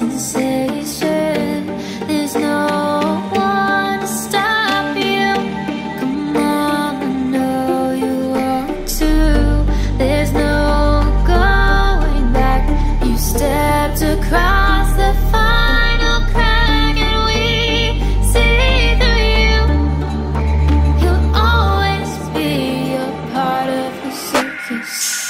sensation. There's no one to stop you. Come on, I know you want to. There's no going back. You stepped across the final crack and we see through you. You'll always be a part of the circus.